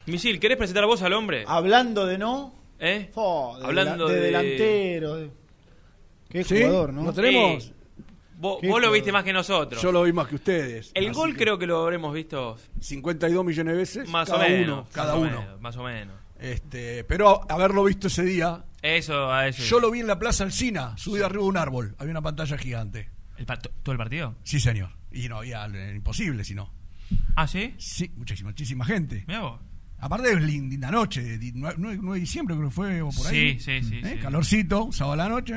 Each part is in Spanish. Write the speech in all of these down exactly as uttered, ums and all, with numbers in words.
Misil, ¿querés presentar vos al hombre? Hablando de no... ¿Eh? Oh, de Hablando de, de... delantero. De... Qué ¿Sí? jugador, ¿no? ¿Lo tenemos? Sí. Vos, Qué vos lo jugador. viste más que nosotros. Yo lo vi más que ustedes. El Así gol que creo que lo habremos visto cincuenta y dos millones de veces. más cada o menos. uno. Cada más o uno. menos, más o menos. Este, pero haberlo visto ese día. Eso, a eso. Yo lo vi en la Plaza Alsina, subido arriba de un árbol. Había una pantalla gigante. ¿El pa- ¿Todo el partido? Sí, señor. Y no había eh, imposible, si no. ¿Ah, sí? Sí, muchísima, muchísima gente. Mirá vos. Aparte es linda noche, nueve de diciembre creo que fue o por ahí. Sí, sí, sí, ¿Eh? sí. Calorcito, sábado a la noche.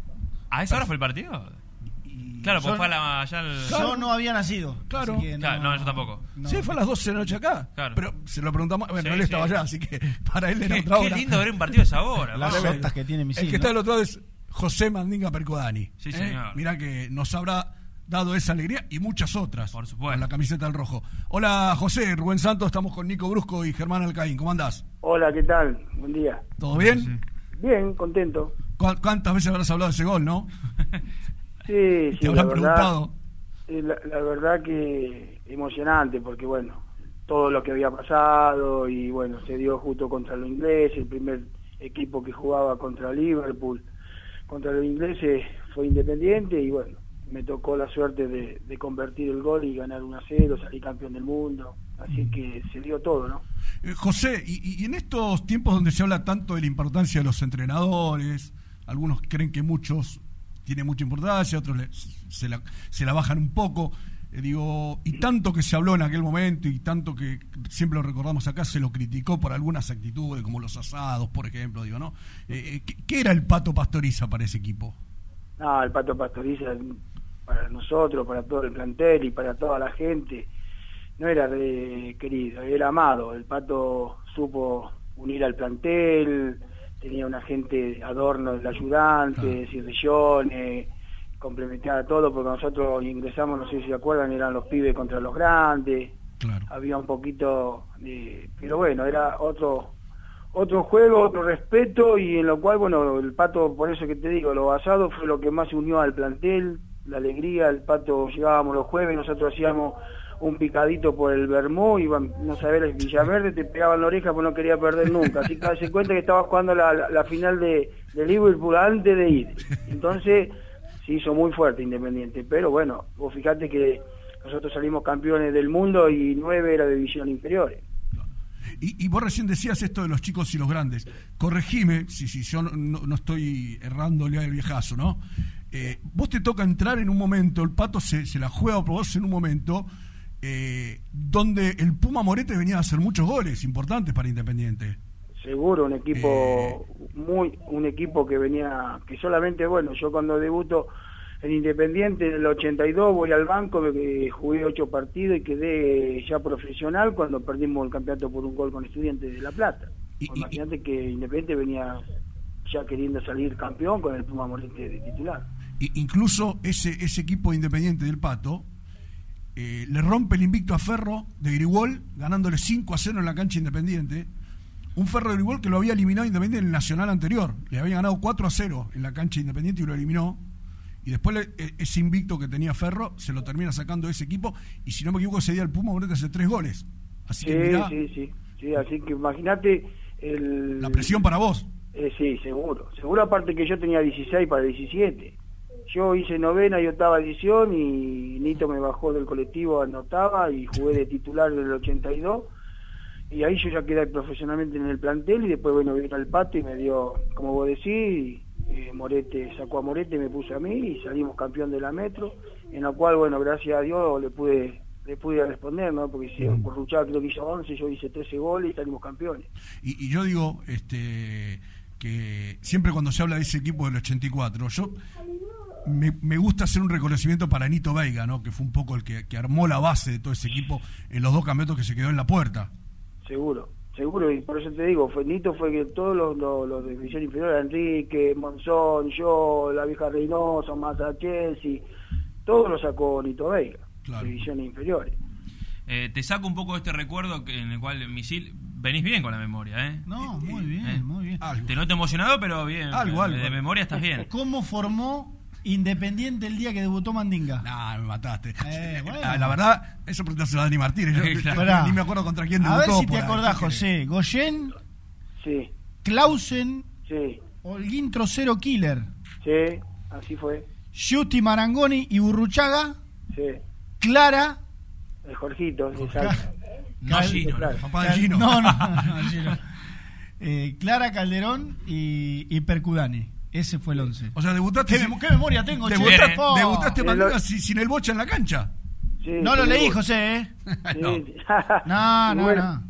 ¿A esa hora fue el partido? Y- Claro, pues Yo- fue a la, allá al... Claro. Yo no había nacido. Claro. así que Claro, no, yo tampoco. no. Sí, fue a las doce de la noche acá. Claro. Pero se lo preguntamos. Bueno, Sí, él estaba sí. allá, así que para él era Qué, otra qué hora. lindo ver un partido a esa hora. Las vamos. sotas que tiene Misil, El que está ¿no? del otro lado es José Mandinga Percodani. Sí, ¿eh? señor. Mirá que nos habrá dado esa alegría y muchas otras. Por supuesto. Con la camiseta del rojo. Hola, José, Rubén Santos, estamos con Nico Brusco y Germán Alcaín. ¿Cómo andás? Hola, ¿qué tal? Buen día. ¿Todo bien? Sí. Bien, contento. ¿Cu- ¿Cuántas veces habrás hablado de ese gol, no? Sí, sí, Te la habrán verdad, preguntado. eh, la, la verdad que emocionante, porque bueno, todo lo que había pasado y bueno, se dio justo contra los ingleses, el primer equipo que jugaba contra Liverpool, contra los ingleses fue Independiente y bueno, me tocó la suerte de, de convertir el gol y ganar uno a cero, salir campeón del mundo, así que se dio todo, ¿no? Eh, José, y, y en estos tiempos donde se habla tanto de la importancia de los entrenadores, algunos creen que muchos tienen mucha importancia, otros le- se, la, se la bajan un poco, eh, digo, y tanto que se habló en aquel momento y tanto que siempre lo recordamos acá, se lo criticó por algunas actitudes, como los asados, por ejemplo, digo, ¿no? Eh, eh, ¿qué, qué era el Pato Pastoriza para ese equipo? No, el Pato Pastoriza para nosotros, para todo el plantel y para toda la gente, no era re querido, era amado. El Pato supo unir al plantel, tenía una gente adorno del ayudante, sillones, complementaba todo, porque nosotros ingresamos, no sé si se acuerdan, eran los pibes contra los grandes, Claro. había un poquito de... pero bueno, era otro otro juego, otro respeto, y en lo cual, bueno, el Pato, por eso que te digo, lo basado fue lo que más unió al plantel, la alegría. El Pato, llegábamos los jueves, nosotros hacíamos un picadito por el Bermú, iban, no sabés, el Villaverde, te pegaban la oreja porque no quería perder nunca, así que se cuenta que estaba jugando la, la, la final de, de Liverpool antes de ir, entonces se hizo muy fuerte Independiente, pero bueno, vos fijate que nosotros salimos campeones del mundo y nueve era de división inferiores. Y, y vos recién decías esto de los chicos y los grandes. Corregime si, si yo no, no, no estoy errándole al viejazo, ¿no? Eh, vos te toca entrar en un momento, el Pato se, se la juega por vos en un momento eh, donde el Puma Morete venía a hacer muchos goles importantes para Independiente. Seguro, un equipo Eh. muy, un equipo que venía, que solamente, bueno, yo cuando debuto en Independiente en el ochenta y dos voy al banco, eh, jugué ocho partidos y quedé ya profesional cuando perdimos el campeonato por un gol con Estudiantes de La Plata. Y- y- Imagínate que Independiente venía ya queriendo salir campeón con el Puma Morete de titular. Y, incluso ese, ese equipo Independiente del Pato eh, le rompe el invicto a Ferro de Grigol, ganándole cinco a cero en la cancha Independiente. Un Ferro de Grigol que lo había eliminado Independiente en el Nacional anterior. Le había ganado cuatro a cero en la cancha Independiente y lo eliminó. Y después le, ese invicto que tenía Ferro se lo termina sacando ese equipo. Y si no me equivoco, ese día el Puma Morete hace tres goles. Así Sí, que mirá, sí, sí, sí, así que imagínate el... la presión para vos. Eh, sí, seguro. Seguro, aparte que yo tenía dieciséis para diecisiete. Yo hice novena y octava edición y Nito me bajó del colectivo, anotaba y jugué de titular del ochenta y dos. Y ahí yo ya quedé profesionalmente en el plantel y después, bueno, vino el Pato y me dio, como vos decís, eh, Morete sacó a Morete, me puso a mí y salimos campeón de la Metro, en la cual, bueno, gracias a Dios le pude le pude responder, ¿no? Porque si Corruchado creo que hizo once, yo hice trece goles y salimos campeones. Y, y yo digo este que siempre cuando se habla de ese equipo del ochenta y cuatro, yo me, me gusta hacer un reconocimiento para Nito Veiga, ¿no? Que fue un poco el que, que armó la base de todo ese equipo en los dos campeonatos que se quedó en la puerta. Seguro, seguro, y por eso te digo, fue Nito fue que todos los, los, los de división inferior, Enrique, Monzón, yo, la vieja Reynoso, Massa Chelsea, todos lo sacó Nito Veiga, Claro. divisiones inferiores. Eh, te saco un poco de este recuerdo que- en el cual, Misil, venís bien con la memoria, ¿eh? No, muy bien, Eh. muy bien. Algo. Te noto emocionado, pero bien. Algo, de, algo. de memoria estás bien. ¿Cómo formó Independiente el día que debutó Mandinga. No, me mataste. Eh, bueno. la, la verdad, eso preguntárselo a Dani Martínez. Yo, Sí, claro. yo ni me acuerdo contra quién A debutó. ver si te por ahí. acordás, ¿Qué José. Goyen, Sí, Clausen, sí, Holguín Trocero Killer, sí, así fue. Justi Marangoni y Burruchaga, Sí, Clara. el Jorgito, exacto. No, Cal- Gino, claro. no. Papá de Gino. No, no, no, Gino. Eh, Clara Calderón y, y Percudani. Ese fue el once. O sea, debutaste. ¿Qué, mem- qué memoria tengo, che? Debutaste, Oh. debutaste El- Mandinga sin, sin el bocha en la cancha. Sí, No lo sí, leí, vos- José, ¿eh? sí. No. No, Y no, bueno, no.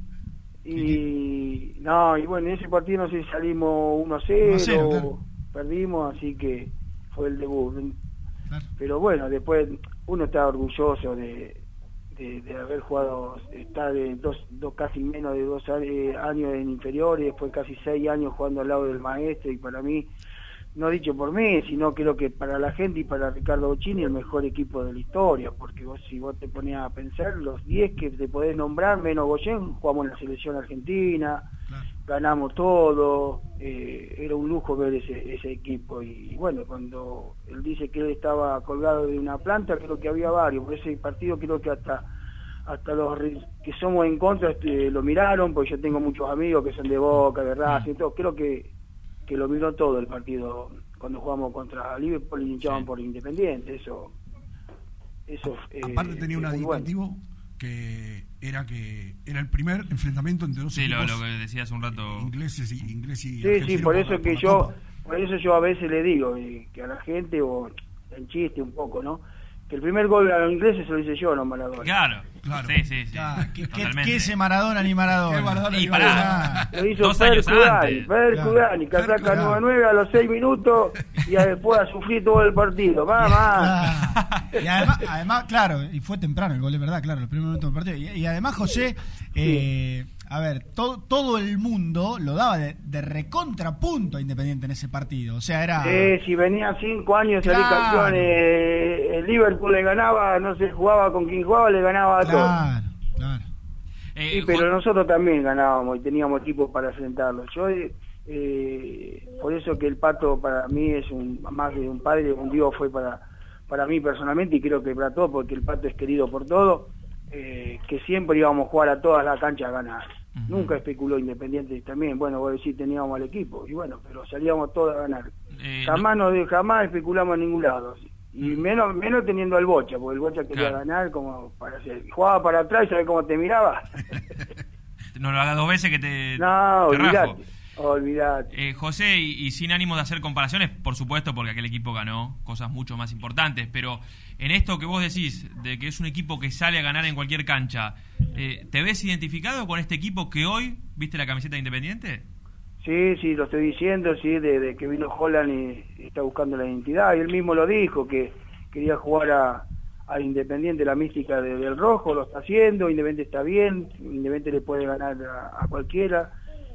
Y no, y bueno, en ese partido no sé si salimos uno a cero, uno a cero, claro. perdimos, así que fue el debut. Claro. Pero bueno, después uno está orgulloso de, de, de haber jugado, estar en dos, dos casi menos de dos eh, años en inferiores, después casi seis años jugando al lado del maestro, y para mí, no dicho por mí, sino creo que para la gente y para Ricardo Bocchini el mejor equipo de la historia, porque vos si vos te ponías a pensar, los diez que te podés nombrar, menos Goyen, jugamos en la selección argentina, Claro. ganamos todo, eh, era un lujo ver ese, ese equipo, y bueno, cuando él dice que él estaba colgado de una planta, creo que había varios, por ese partido creo que hasta hasta los que somos en contra este, lo miraron, porque yo tengo muchos amigos que son de Boca, de Racing, y todo, creo que que lo miró todo el partido cuando jugamos contra Liverpool y hinchaban Sí. por Independiente, eso eso eh, Aparte tenía un es muy bueno. aditivo que era que era el primer enfrentamiento entre dos Sí, lo, equipos lo que decía hace un rato. ingleses y ingleses y Sí, sí, argentinos por eso la- que la yo Copa. por eso yo a veces le digo eh, que a la gente, o en chiste un poco, ¿no? Que el primer gol a los ingleses se lo hice yo, no Maradona. Claro, Claro. sí, sí, sí. Claro, ¿Qué, qué, Totalmente. qué ese Maradona ni Maradona? Qué Maradona Y ni pará. Maradona. Lo hizo Dos Fer años Cudani, antes. Fer Claro. Cudani, que Fer saca Cudani. nueve a nueve a los seis minutos y después a sufrir todo el partido. Mamá. Ah, y además, además, claro, y fue temprano el gol, es verdad, claro, los primeros minutos del partido. Y, y además, José, eh, a ver, to, todo el mundo lo daba de, de recontrapunto a Independiente en ese partido. O sea, era. Eh, si venía cinco años salí Claro. campeón, eh, el Liverpool le ganaba, no sé, jugaba con quien jugaba, le ganaba a todos. Claro, claro. Eh, Sí, pero Juan- nosotros también ganábamos y teníamos equipos para enfrentarlos. Yo, eh, por eso que el Pato para mí es un más de un padre, un Dios fue para para mí personalmente, y creo que para todos, porque el Pato es querido por todos, eh, que siempre íbamos a jugar a todas las canchas a ganar. Ujú. Nunca especuló Independiente también, bueno, vos decís teníamos al equipo, y bueno, pero salíamos todos a ganar. eh, Jamás no, jamás especulamos en ningún lado. Y menos menos teniendo al Bocha, porque el Bocha quería Claro. ganar como para hacer. Jugaba para atrás y ¿sabes cómo te miraba? no lo hagas dos veces que te, No, te rajo. olvidate, olvidate. Eh, José, y, y sin ánimo de hacer comparaciones, por supuesto, porque aquel equipo ganó cosas mucho más importantes, pero en esto que vos decís, de que es un equipo que sale a ganar en cualquier cancha, eh, ¿te ves identificado con este equipo que hoy viste la camiseta de Independiente? Sí, sí, lo estoy diciendo, sí, de, de que vino Holland y está buscando la identidad, y él mismo lo dijo, que quería jugar a, a Independiente la mística de- del rojo, lo está haciendo, Independiente está bien, Independiente le puede ganar a, a cualquiera,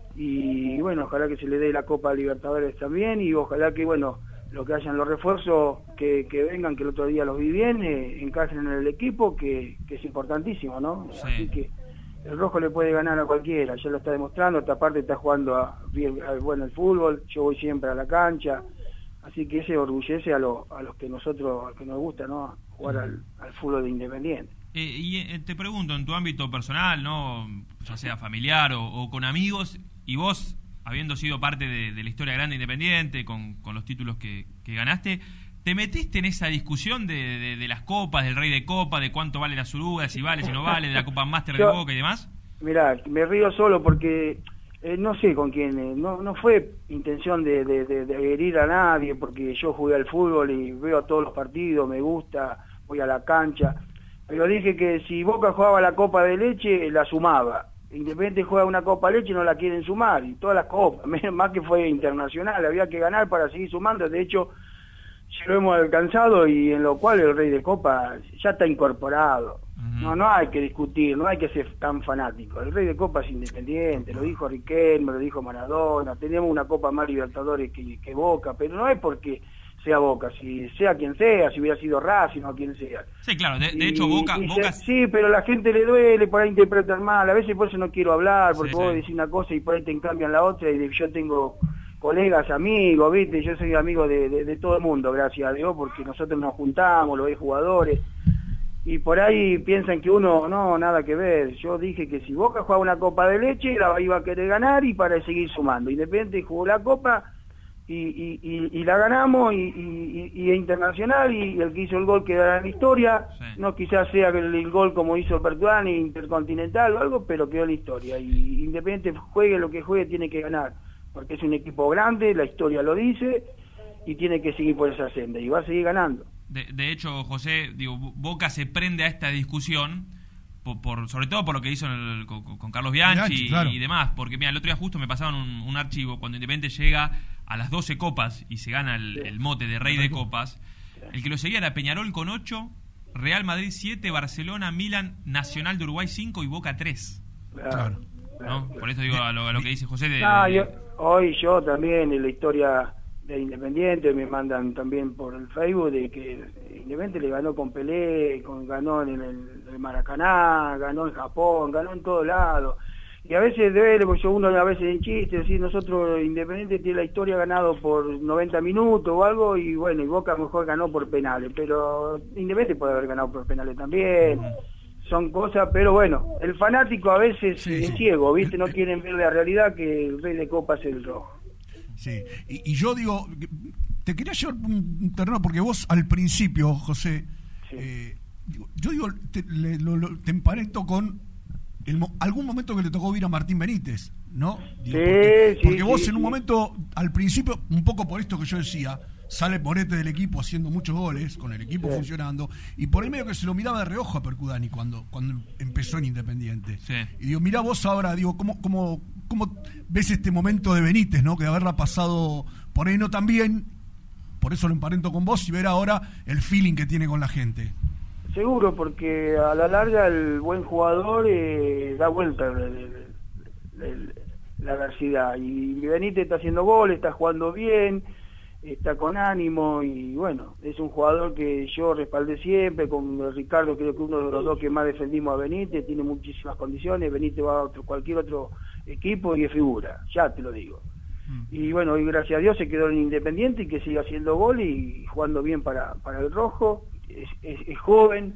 y bueno, ojalá que se le dé la Copa Libertadores también, y ojalá que, bueno, lo que hayan los refuerzos que, que vengan, que el otro día los vi bien, eh, encajen en el equipo, que, que es importantísimo, ¿no? Sí. Así que el rojo le puede ganar a cualquiera, ya lo está demostrando, esta parte está jugando a, bien, a- bueno el fútbol, yo voy siempre a la cancha, así que ese orgullece a, lo, a los que nosotros, a los que nos gusta, ¿no? Jugar al, al fútbol de Independiente. Eh, y eh, te pregunto, en tu ámbito personal, no, ya sea familiar o, o con amigos, y vos, habiendo sido parte de, de la historia grande Independiente, con, con los títulos que, que ganaste, ¿te metiste en esa discusión de, de, de las copas, del rey de copa, de cuánto vale la suruga, si vale, si no vale, de la Copa Master de Yo- Boca y demás? Mirá, me río solo porque eh, no sé con quién, eh, no, no fue intención de, de, de, de herir a nadie, porque yo jugué al fútbol y veo todos los partidos, me gusta, voy a la cancha, pero dije que si Boca jugaba la Copa de Leche, la sumaba. Independiente juega una Copa Leche y no la quieren sumar, y todas las copas, menos más que fue internacional, había que ganar para seguir sumando, de hecho ya lo hemos alcanzado, y en lo cual el Rey de Copa ya está incorporado. Ujú. No, no hay que discutir, no hay que ser tan fanático. El Rey de Copa es Independiente, lo dijo Riquelme, lo dijo Maradona, tenemos una Copa más Libertadores que, que Boca, pero no es porque sea Boca, si sea quien sea, si hubiera sido Racing o quien sea. Sí, claro, de, de Y- hecho Boca... y Boca se- sí, pero la gente le duele, por ahí interpretan mal, a veces por eso no quiero hablar, porque Sí, vos sí. decís una cosa y por ahí te cambian la otra, y yo tengo colegas, amigos, ¿viste? Yo soy amigo de, de, de todo el mundo, gracias a Dios, porque nosotros nos juntamos, los jugadores, y por ahí piensan que uno, no, nada que ver. Yo dije que si Boca jugaba una copa de leche, la iba a querer ganar y para seguir sumando. Independiente jugó la copa y, y, y, y la ganamos, y, y, y, y internacional, y el que hizo el gol quedará en la historia. Sí. No quizás sea el, el gol como hizo Pertuani, Intercontinental o algo, pero quedó en la historia. Y Independiente juegue lo que juegue, tiene que ganar, porque es un equipo grande, la historia lo dice, y tiene que seguir por esa senda, y va a seguir ganando. De, de hecho, José, digo, Boca se prende a esta discusión, por, por sobre todo por lo que hizo en el, con, con Carlos Bianchi, Bianchi y, claro. y demás, porque mira, el otro día justo me pasaban un, un archivo, cuando Independiente llega a las doce copas y se gana el, sí. el mote de rey de copas, sí. el que lo seguía era Peñarol con ocho, Real Madrid siete, Barcelona, Milan, Nacional de Uruguay cinco y Boca tres. Claro. ¿No? Por eso digo a lo, a lo que dice José de, no, de... Yo, hoy yo también en la historia de Independiente me mandan también por el Facebook de que Independiente le ganó con Pelé, con, ganó en el, el Maracaná, ganó en Japón, ganó en todos lados, y a veces duele, porque yo uno a veces en chiste, decir, nosotros Independiente tiene la historia ganado por noventa minutos o algo, y bueno, y Boca mejor ganó por penales, pero Independiente puede haber ganado por penales también. Son cosas, pero bueno, el fanático a veces sí, es sí. ciego, ¿viste? No quieren ver la realidad, que el rey de copas es el rojo. Sí, y, y yo digo, te quería llevar un terreno, porque vos al principio, José, sí. eh, yo digo, te, le, lo, lo, te emparento con el, algún momento que le tocó ir a Martín Benítez, ¿no? Digo, sí, porque, sí, porque vos sí, en un sí. momento, al principio, un poco por esto que yo decía, sale Morete del equipo haciendo muchos goles, con el equipo sí. funcionando, y por ahí medio que se lo miraba de reojo a Percudani cuando, cuando empezó en Independiente. Sí. Y digo, mirá vos ahora, digo, ¿cómo, cómo, cómo ves este momento de Benítez, ¿no? Que de haberla pasado por ahí no tan bien, por eso lo emparento con vos, y ver ahora el feeling que tiene con la gente. Seguro, porque a la larga el buen jugador eh, da vuelta el, el, el, la adversidad, y Benítez está haciendo goles, está jugando bien, está con ánimo, y bueno, es un jugador que yo respaldé siempre, con Ricardo creo que uno de los dos que más defendimos a Benítez, tiene muchísimas condiciones, Benítez va a otro, cualquier otro equipo y es figura, ya te lo digo. Mm. Y bueno, y gracias a Dios se quedó en Independiente y que sigue haciendo gol y jugando bien para, para el rojo, es, es, es joven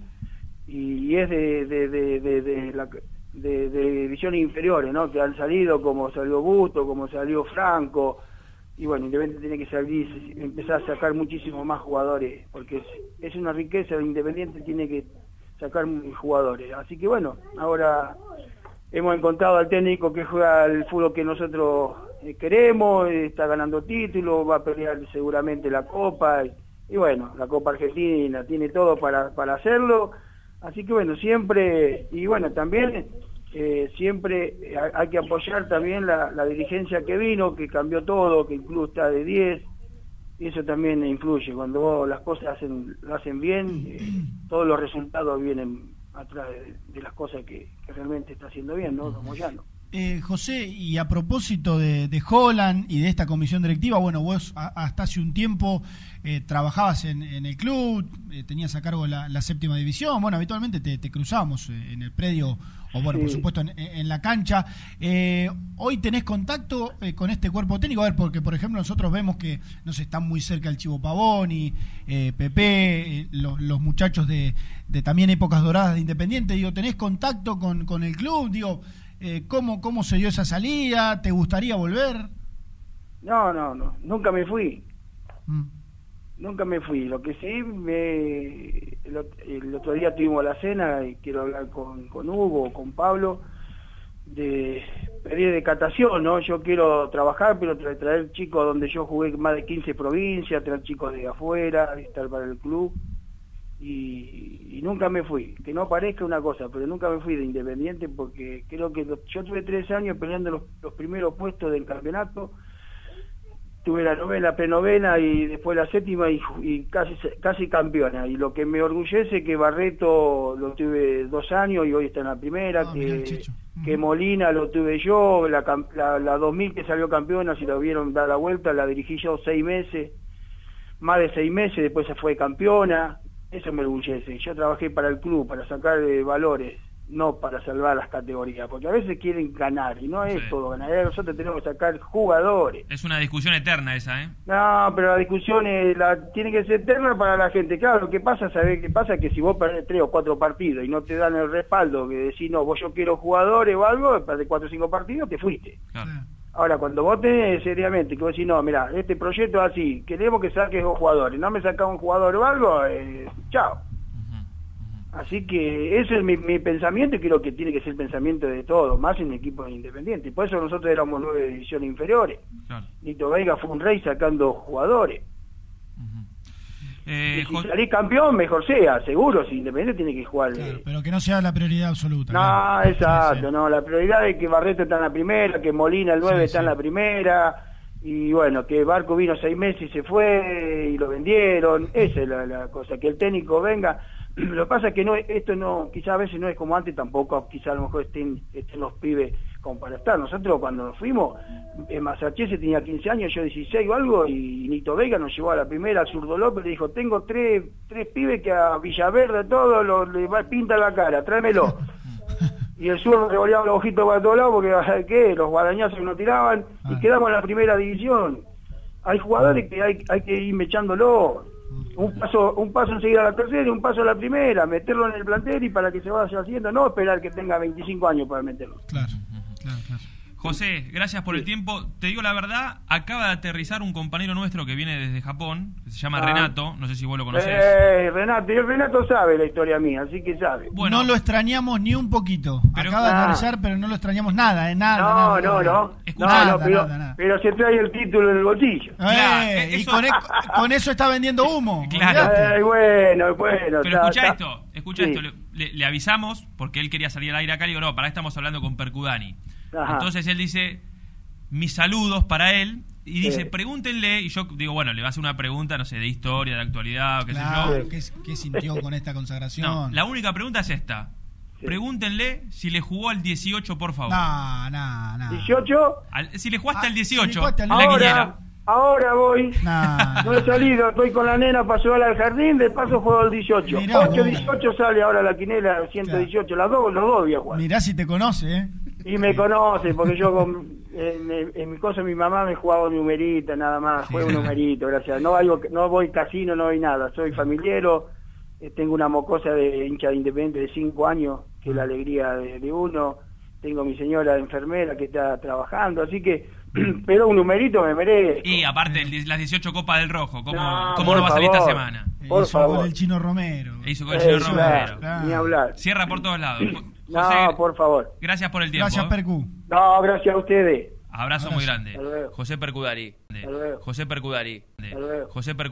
y es de, de, de, de, de, la, de, de divisiones inferiores, ¿no? Que han salido, como salió Busto, como salió Franco. Y bueno, Independiente tiene que salir, empezar a sacar muchísimos más jugadores, porque es, es una riqueza, el Independiente tiene que sacar jugadores. Así que bueno, ahora hemos encontrado al técnico que juega el fútbol que nosotros queremos, está ganando títulos, va a pelear seguramente la Copa, y, y bueno, la Copa Argentina, tiene todo para, para hacerlo. Así que bueno, siempre, y bueno, también... Eh, siempre hay que apoyar también la, la dirigencia que vino, que cambió todo, que el club está de diez, y eso también influye. Cuando vos las cosas hacen, lo hacen bien, eh, todos los resultados vienen atrás de, de las cosas que, que realmente está haciendo bien, ¿no? Como Moyano. Eh, José, y a propósito de, de Holland y de esta comisión directiva, bueno, vos a, hasta hace un tiempo eh, trabajabas en, en el club, eh, tenías a cargo la, la séptima división, bueno, habitualmente te, te cruzamos en el predio, o bueno, sí. por supuesto en, en la cancha. Eh, hoy tenés contacto eh, con este cuerpo técnico, a ver, porque por ejemplo nosotros vemos que, no sé, están muy cerca el Chivo Pavoni, eh, Pepe, eh, los, los muchachos de, de también épocas doradas de Independiente, digo, ¿tenés contacto con, con el club? Digo, Eh, ¿cómo, ¿Cómo se dio esa salida? ¿Te gustaría volver? No, no, no. Nunca me fui. Mm. Nunca me fui. Lo que sí, me, el, el otro día tuvimos la cena y quiero hablar con, con Hugo, con Pablo, de pedir decatación, ¿no? Yo quiero trabajar, pero traer, traer chicos donde yo jugué más de quince provincias, traer chicos de afuera, estar para el club. Y, y nunca me fui, que no parezca una cosa, pero nunca me fui de Independiente, porque creo que lo, yo tuve tres años peleando los, los primeros puestos del campeonato, tuve la novena, prenovena y después la séptima y, y casi casi campeona, y lo que me orgullece es que Barreto lo tuve dos años y hoy está en la primera, ah, que, que Molina lo tuve yo, la, la, la dos mil que salió campeona, si lo vieron dar la vuelta, la dirigí yo seis meses, más de seis meses, después se fue campeona. Eso me orgullece. Yo trabajé para el club, para sacar eh, valores. no para salvar las categorías, porque a veces quieren ganar y no es Sí. todo ganar, nosotros tenemos que sacar jugadores. Es una discusión eterna esa, ¿eh? No, pero la discusión es, la, tiene que ser eterna para la gente. Claro, lo que pasa, ¿sabés qué pasa? Que si vos perdés tres o cuatro partidos y no te dan el respaldo que decís, no, vos yo quiero jugadores o algo, perdés cuatro o cinco partidos, te fuiste. Claro. Ahora, cuando vos tenés seriamente, que vos decís, no, mirá, este proyecto es así, queremos que saques dos jugadores, no me sacás un jugador o algo, eh, chao. Así que ese es mi, mi pensamiento y creo que tiene que ser el pensamiento de todos, más en equipos independientes. Por eso nosotros éramos nueve divisiones inferiores. Claro. Nito Veiga fue un rey sacando jugadores. Ujú. Eh, Y si Jo- salís campeón, mejor sea, seguro, si Independiente tiene que jugar. Claro, eh. pero que no sea la prioridad absoluta. No, claro. exacto, Sí, sí. no, la prioridad es que Barreto está en la primera, que Molina el nueve Sí, está sí. en la primera, y bueno, que Barco vino seis meses y se fue, y lo vendieron, esa es la, la cosa, que el técnico venga. Lo que pasa es que no, esto no, quizás a veces no es como antes, tampoco quizás a lo mejor estén, estén los pibes como para estar. Nosotros cuando nos fuimos, en Massachusetts tenía quince años, yo dieciséis o algo, y Nito Veiga nos llevó a la primera, al Zurdo López, le dijo, tengo tres, tres pibes que a Villaverde todo lo, le va, pinta la cara, tráemelo. Y el Zurdo revolviaba los ojitos para todos lados porque, ¿qué? Los guadañazos que nos tiraban, y Ah. quedamos en la primera división. Hay jugadores que hay, hay que ir mechándolo. Un paso, un paso enseguida a la tercera y un paso a la primera, meterlo en el plantel y para que se vaya haciendo, no esperar que tenga veinticinco años para meterlo. Claro, claro, claro. José, gracias por el tiempo. Te digo la verdad, acaba de aterrizar un compañero nuestro que viene desde Japón, que se llama Ah. Renato, no sé si vos lo conocés. Eh, Renato, y el Renato sabe la historia mía, así que sabe. Bueno. No lo extrañamos ni un poquito. Pero- Acaba de Ah. aterrizar, pero no lo extrañamos nada, ¿eh? Nada. No, nada, no, nada. no, Escuchá. no, no, Nada, pero, nada, nada. pero se trae el título en el bolsillo. Eh, Claro, y eso- con, e- con eso está vendiendo humo. Claro. olvidate. Eh, bueno, bueno. Pero está- escucha está- esto, escucha Sí. esto, le, le- le avisamos, porque él quería salir al aire acá, y digo, no, para estamos hablando con Percudani. Ajá. Entonces él dice, mis saludos para él, y dice, Sí. pregúntenle, y yo digo, bueno, le va a hacer una pregunta, no sé, de historia, de actualidad, o qué Claro, sé yo. ¿qué, qué sintió con esta consagración? No, la única pregunta es esta. Sí. Pregúntenle si le jugó al dieciocho, por favor. No, no, no. dieciocho, Al- si le jugaste Ah, al si le dieciocho, jugaste al en la ahora, quiniela. ahora voy. No, No he salido, estoy con la nena para llevarla al jardín, de paso juego al dieciocho. Mirá ocho vos. dieciocho sale ahora la quinela, ciento dieciocho, las dos, los dos voy a jugar. mirá si te conoce, ¿eh? Y me conoce, porque yo con, en, en mi cosa, mi mamá me jugaba un numerito, nada más, juego un numerito, gracias. No, hago, no voy casino, no voy nada, soy familiero, eh, tengo una mocosa de hincha de Independiente de cinco años, que es la alegría de, de uno, tengo mi señora enfermera que está trabajando, así que, pero un numerito me merezco. Y aparte, el- las dieciocho Copas del Rojo, ¿cómo No, cómo por no va a salir esta favor. semana? Por Hizo favor. con el Chino Romero. E hizo con el Eh, señor claro, Romero. claro. ni hablar. Cierra por todos lados. No, José, por favor. gracias por el tiempo. Gracias, ¿eh? Percu. No, gracias a ustedes. Abrazo Abrazo. muy grande. Hasta luego. José Percudari. Hasta luego. José Percudari. Hasta luego. José Percudari.